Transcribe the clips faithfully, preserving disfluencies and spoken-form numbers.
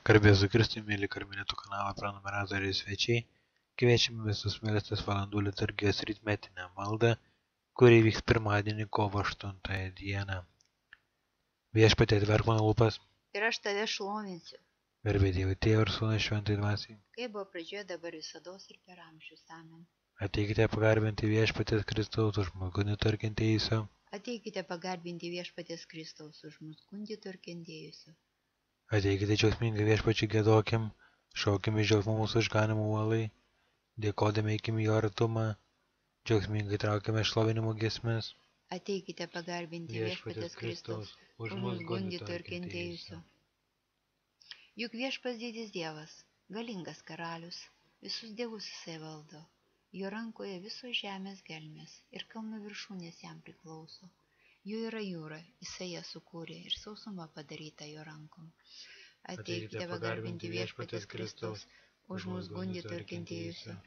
Garbės su Kristui, mėly Karmelitų kanalo prenumeratoriai ir svečiai, kviečiame visus melstis valandų liturgijos rytmetinę maldą, kuri vyks pirmadienį kovo aštuntąją dieną. Viešpatie, atverk mano lūpas. Ir aš tave šlovinsiu. Garbė Dievui Tėvui ir Sūnui Šventai Dvasiai. Kaip buvo pradžioje, dabar visados ir per amžius. Amen. Ateikite pagarbinti Viešpaties Kristaus už mus gundyto ir kentėjusio. Ateikite pagarbinti Viešpaties Kristaus už mus gundyto ir kentėjusio. Ateikite džiaugsmingai Viešpačiui giedokim, šaukime iš džiaugsmo mūsų išganimo uolai, dėkodami eikime jo artumą, džiaugsmingai traukime šlovinimo giesmes. Ateikite pagarbinti Viešpaties Kristaus už mus gundyto ir kentėjusio. Juk Viešpats didis Dievas, galingas karalius, visus dievus jisai valdo. Jo rankoje visos žemės gelmės ir kalnų viršūnės jam priklauso. Jo yra jūra, jisai ją sukūrė ir sausuma padaryta jo rankom. Ateikite pagarbinti Viešpaties Kristaus už mus gundyto ir kentėjusio.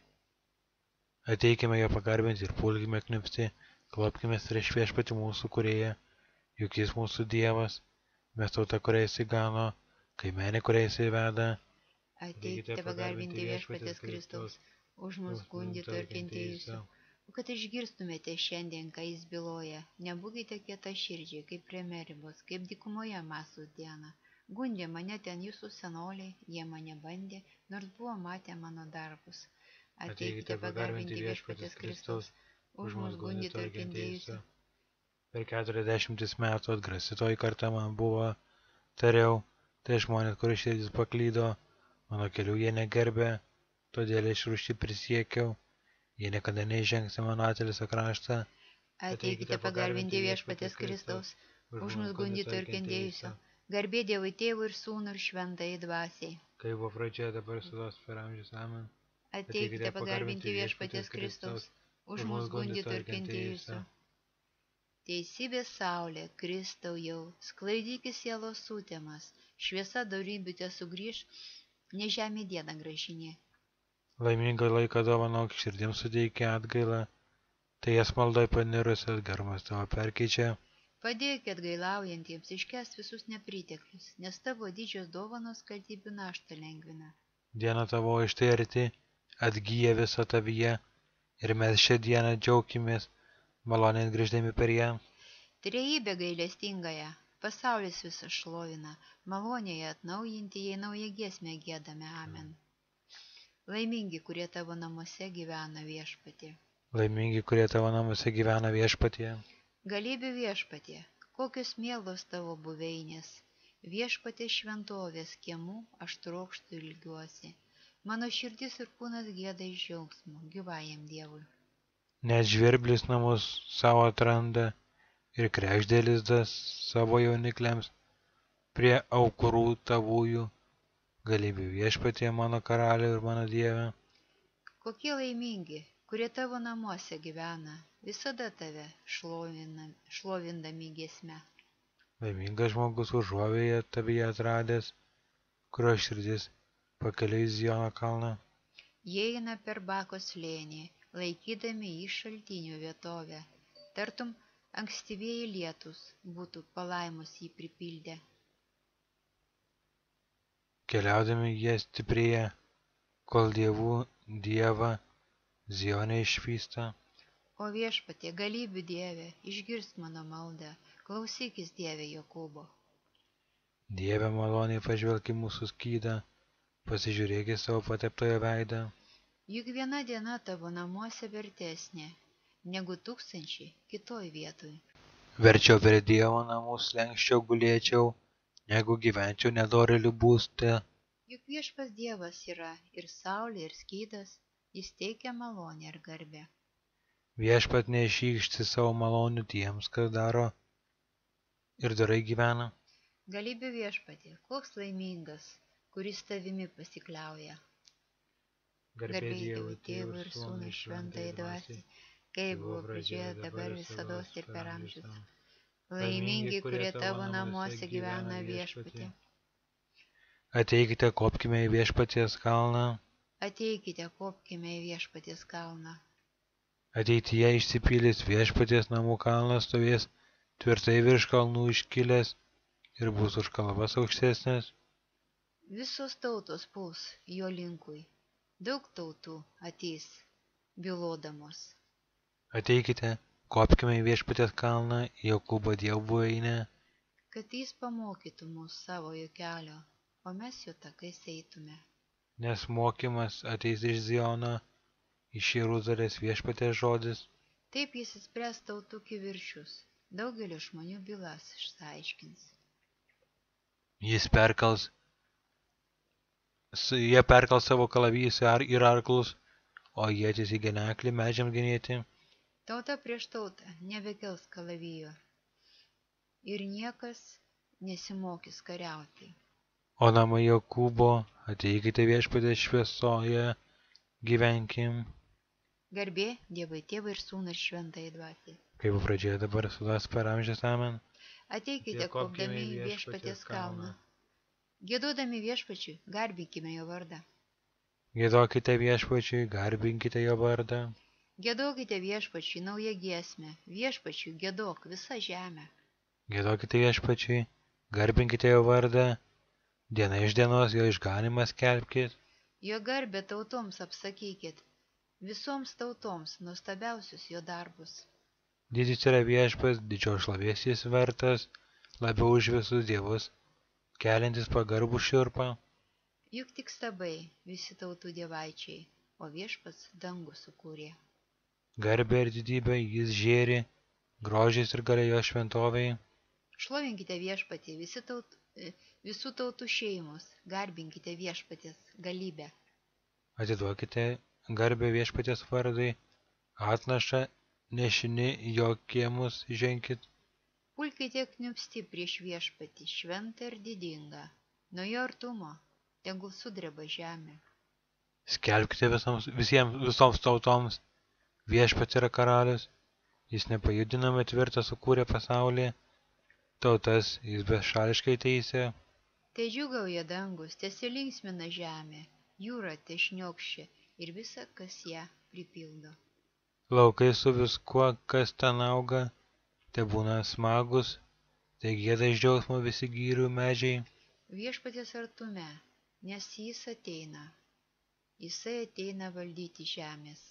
Ateikime jo pagarbinti ir pulkime knipsti, klopkime prieš Viešpatį mūsų kūrėją, juk jis mūsų Dievas, mes tauta, kurią jis įgano, kaimenė, kurią jis įveda. Ateikite pagarbinti Viešpaties Kristaus už mus gundyto ir kentėjusio. O kad išgirstumėte šiandien, ką jis byloja, nebūkite kieta širdžiai, kaip prie Meribos, kaip dykumoje Masos dieną. Gundė mane ten jūsų senoliai, jie mane bandė, nors buvo matę mano darbus. Ateikite pagarbinti Viešpaties Kristaus už mus gundyto ir kentėjusio. Per keturiasdešimtis metų atgrasitoji karta man buvo, tariau, tai žmonės, kur širdis paklydo, mano kelių jie negerbė, todėl išrūšti prisiekiau, jie niekada neįžengs į mano atėlisą kraštą. Ateikite pagarbinti Viešpaties Kristaus už mus gundyto ir kentėjusio. Garbė Dievui Tėvui ir Sūnui ir Šventajai Dvasiai. Kaip buvo pradžioje, dabar visados per amžius. Amen. Ateikite pagarbinti Viešpaties Kristaus už mus gundyto ir kentėjusio. Teisybės saulė, Kristau jau, sklaidykis sielos sutemas, šviesa dorybių te sugrįž, ne žemė dieną gražinė. Laimingą laiką dovanok, širdims suteikia atgailą, tai jas maldoj panirusias gerumas tavo perkeičia. Padėk atgailaujantiems iškęst visus nepriteklius, nes tavo didžios dovanos kaltybių naštą lengvina. Diena tavo štai arti, atgyja visa tavyje, ir mes šią dieną džiaukimės, maloniai grįždami per ją. Trejybė gailestingąją, pasaulis visą šlovina, malonėje atnaujinti, jei naują giesmę giedame. Amen. Laimingi, kurie tavo namuose gyvena Viešpatie. Laimingi, kurie tavo namuose gyvena Viešpatie. Galybių Viešpatie, kokios mielos tavo buveinės. Viešpatie šventovės kiemų aš trokštu ilgiuosi. Mano širdis ir kūnas gieda iš džiaugsmo gyvajam Dievui. Net žvirblis namus savo atranda ir kregždė lizdas savo jaunikliams prie aukurų tavųjų. Galybių Viešpatie, mano karaliau ir mano Dieve. Kokie laimingi, kurie tavo namuose gyvena, visada tave šlovina, šlovindami giesme. Laimingas žmogus užuovėje tavyje atradęs, kurio širdis pakeliui į Ziono kalną. Jie eina per Bako slėnį, laikydami į šaltinių vietovę. Tartum ankstyvieji lietus būtų palaimus jį pripildę. Keliaudami jie stiprėja, kol dievų Dievą Zione išvysta. O Viešpatie, galybių Dieve, išgirsk mano maldą, klausykis Dieve Jokūbo. Dieve maloniai pažvelk į mūsų skydą, pasižiūrėk į savo pateptojo veidą. Juk viena diena tavo namuose vertesnė, negu tūkstančiai kitoj vietoj. Verčiau prie Dievo namų slenkščiau gulėčiau, negu gyvenčiau nedorėlių būste. Juk Viešpas Dievas yra ir saulė, ir skydas, jis teikia malonę ir garbę. Viešpat neišykšti savo malonių tiems, kas daro ir dorai gyvena. Galybių Viešpatie, koks laimingas, kuris tavimi pasikliauja. Garbė Dievui Tėvui ir Sūnui Šventajai Dvasiai, kaip buvo pradžioje, dabar visados ir per amžius. Laimingi, kurie tavo namuose gyvena Viešpatie. Ateikite, kopkime į Viešpaties kalną. Ateikite, kopkime į Viešpaties kalną. Ateityje išsipildys Viešpaties namų kalnas stovės tvirtai virš kalnų iškilęs ir bus už kalvas aukštesnis. Visos tautos puls jo linkui, daug tautų ateis, bylodamos. Ateikite, kopkime į Viešpaties kalną, į Jokūbo dievbuveinę, kad jis pamokytų mus savojo kelio, o mes jo takais eitume. nes mokymas ateis iš Ziono, iš Jeruzalės Viešpaties žodis. Taip jis įspręs tautų kivirčius, daugelio žmonių bylas išsiaiškins. Jis perkals, jie perkals savo kalavijus ir arklus, o ietis į geneklį medžiams genėti. Tauta prieš tautą nebekels kalavijo ir niekas nesimokys kariauti. O namai Jokūbo, ateikite Viešpaties šviesoje, gyvenkim. Garbė Dievui Tėvui ir Sūnui ir Šventajai Dvasiai. Kaip pradžioje dabar sudas per amžius amen. Ateikite kopdami į Viešpaties kalną. Giedodami Viešpačiui, garbinkime jo vardą. Giedokite Viešpačiui, garbinkite jo vardą. Giedokite Viešpačiui naują giesmę, Viešpačiui giedok visą žemę. Giedokite Viešpačiui, garbinkite jo vardą. Diena iš dienos jo išganimą skelbkit. Jo garbę tautoms apsakykit, visoms tautoms nuostabiausius jo darbus. Didis yra Viešpats, didžios šlovės jis vertas, labiau už visus dievus, keliantis pagarbų šiurpą. Juk tik stabai visi tautų dievaičiai, o Viešpats dangų sukūrė. Garbė ir didybė jis žėri, grožis ir galia jo šventoviai. Šlovinkite Viešpatį visi taut, visų tautų šeimos, garbinkite Viešpaties galybę. Atiduokite garbę Viešpaties vardai, atnašą nešini jo kiemus ženkit. Pulkite kniupsti prieš Viešpatį, šventą ir didingą, nuo jo artumo tegul sudreba žemė. Skelbkite visoms, visiems, visoms tautoms, Viešpats yra karalius, jis nepajudinamai tvirtą sukūrė pasaulį, tautas jis bešališkai teisė. Tai džiūgauja dangus, tesilinksmina žemė, jūra tešniokščia ir visa, kas ją pripildo. Laukai su viskuo, kas ten auga, te būna smagus, tai gieda iš džiaugsmo visi gyrių medžiai. Viešpaties artume, nes jis ateina, jisai ateina valdyti žemės.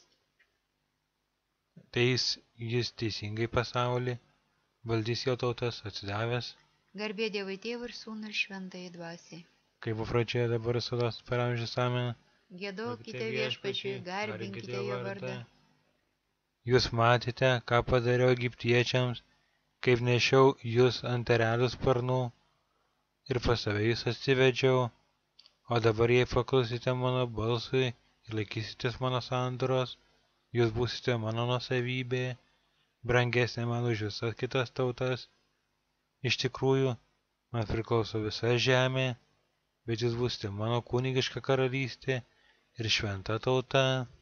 Teis jis teisingai pasaulį, valdys jo tautas atsidavęs. Garbė Dievui Tėvui ir Sūnui ir Šventajai Dvasiai. Kaip pradžioje dabar sudas per amžius amen. Giedokite Viešpačiui, garbinkite jo vardą. Jūs matėte, ką padariau egiptiečiams, kaip nešiau jūs ant erelių sparnų ir pas save jūs atsivedžiau, o dabar jei paklusite mano balsui ir laikysitės mano sandoros, jūs būsite mano nuosavybė, brangesnė man už visas kitas tautas. Iš tikrųjų, man priklauso visa žemė, bet jūs būsite mano kunigiška karalystė ir šventa tauta.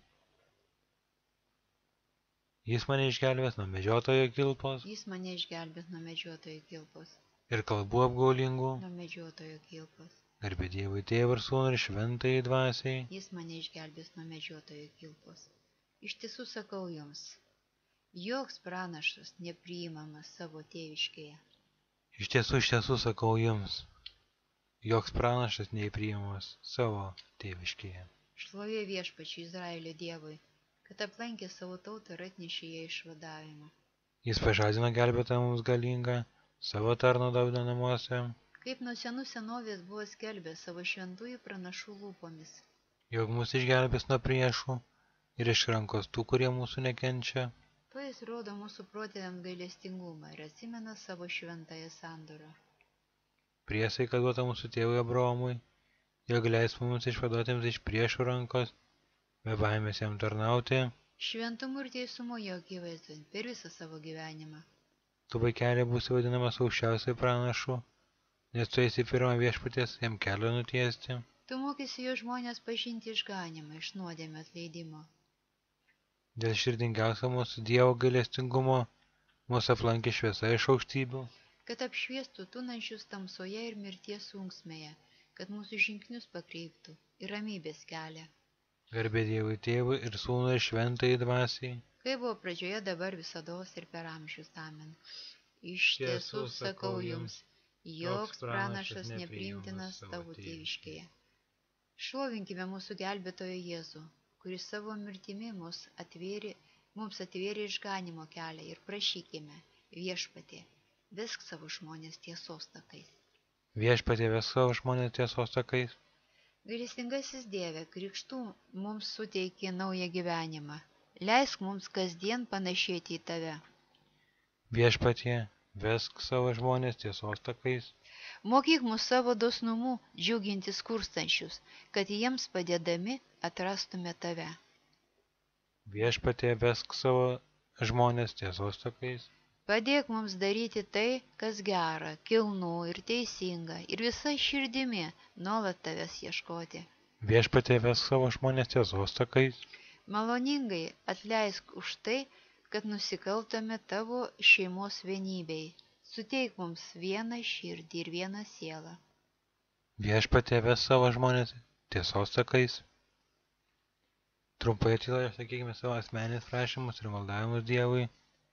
Jis mane išgelbės nuo medžiotojo kilpos Jis mane išgelbės nuo medžiotojo kilpos. ir kalbų apgaulingų. Nuo medžiotojo kilpos. Garbė Dievui Tėvui ir Sūnui ir Šventajai Dvasiai. Jis mane išgelbės nuo medžiotojo kilpos. Iš tiesų sakau jums, joks pranašas nepriimamas savo tėviškėje. Iš tiesų, iš tiesų sakau jums, joks pranašas neįpriimamas savo tėviškėje. Šlovė Viešpačiui Izraelio Dievui, kad aplankė savo tautą ir atnešė ją išvadavimą. Jis pažadino gelbėtą mums galingą savo tarno Davido namuose, Kaip nuo senų senovės buvo skelbę savo šventųjų pranašų lūpomis. jog mus išgelbės nuo priešų ir iš rankos tų, kurie mūsų nekenčia. Tuo jis rodo mūsų protėviams gailestingumą ir atsimena savo šventąją sandorą. Priesaika duota mūsų tėvui Abraomui, jog leis mums išvaduotėms iš priešų rankos, be baimės jam tarnauti. Šventumu ir teisumu jo akivaizdon per visą savo gyvenimą. Tu, vaikeli, būsi vadinamas aukščiausiai pranašu, nes tu esi pirmą Viešpaties jam kelią nutiesti. Tu mokysi jo žmonės pažinti išganimą iš nuodėmės atleidimo. Dėl širdingiausio mūsų Dievo gailestingumo mūsų aplankė šviesa iš aukštybių, Kad apšviestų tūnančius tamsoje ir mirties sunksmėje, kad mūsų žingsnius pakreiptų ir ramybės kelią. garbė Dievui Tėvui ir Sūnui ir Šventajai Dvasiai. Kaip buvo pradžioje, dabar visados ir per amžius. Amen. Iš tiesų sakau jums, joks pranašas nepriimtinas tavo tėviškėje. Šlovinkime mūsų gelbėtojo Jėzų, kuris savo mirtimi mus atvėrė, mums atvėrė išganimo kelią ir prašykime, Viešpatie, vesk savo žmonės tiesos takais. Viešpatie, vesk savo žmonės tiesos takais. Gailestingasis Dieve, krikštų mums suteikė naują gyvenimą. Leisk mums kasdien panašėti į Tave. Viešpatie, vesk savo žmonės tiesos takais. Mokyk mus savo dosnumu džiuginti skurstančius, kad jiems padėdami atrastume Tave. Viešpatie, vesk savo žmonės tiesos takais. Padėk mums daryti tai, kas gera, kilnu ir teisinga, ir visa širdimi nuolat Tavęs ieškoti. Viešpatie, vesk savo žmonės tiesos takais. Maloningai atleisk už tai, kad nusikaltome Tavo šeimos vienybei. Suteik mums vieną širdį ir vieną sielą. Viešpatie, vesk savo žmonės tiesos takais. Trumpai tyloje sakykime savo asmeninius prašymus ir maldavimus Dievui.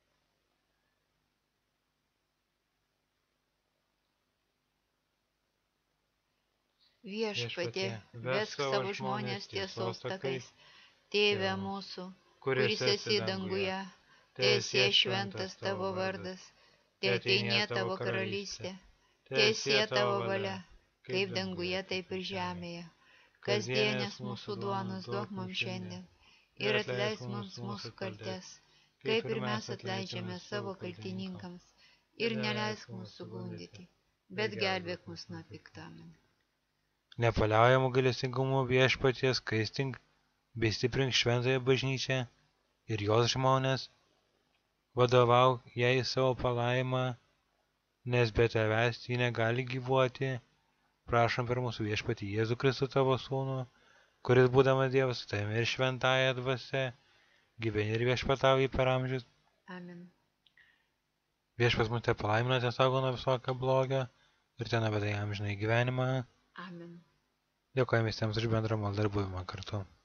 Viešpatie, vesk savo žmonės tiesos takais. Tėve mūsų, kuris esi danguje, teesie šventas Tavo vardas, teateinie Tavo karalystė, teesie Tavo valia, kaip danguje, taip ir žemėje. Kasdienės mūsų duonos duok mums šiandien ir atleisk mums mūsų kaltes, kaip ir mes atleidžiame savo kaltininkams, ir neleisk mūsų gundyti, bet gelbėk mus nuo pikto. Amen. Nepaliaujamų gailestingumo Viešpatie skaistink bei stiprink šventąją bažnyčią ir jos žmonės, vadovauk jai savo palaimą, nes be Tavęs ji negali gyvuoti. Prašom per mūsų Viešpatį Jėzų Kristų Tavo Sūnų, kuris būdamas Dievas su Tavimi ir šventąja dvasia, gyveni ir viešpatauji per amžius. Amen. Viešpats mus te palaimina, te saugo nuo visokio blogio ir te nuveda į amžiną gyvenimą. Amen. Dėkojame visiems už bendrą maldą ir buvimą kartu.